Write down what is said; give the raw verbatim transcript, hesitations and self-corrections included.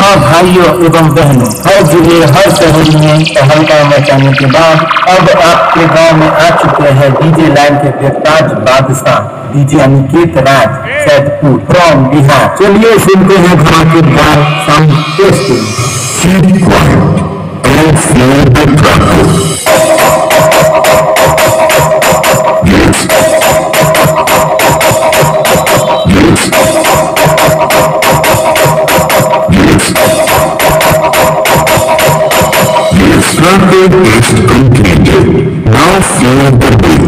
हाँ भाइयों एवं बहनों, हर जिले हर शहर में तहलका मचाने के बाद अब आपके गांव में आ चुके हैं डीजे लाइन के बेताज बादशाह डीजे अनिकेत राज सैदपुर फ्रॉम बिहार। चलिए सुनते हैं धमाकेदार sound testing. Sample is completed. Now feel the beat.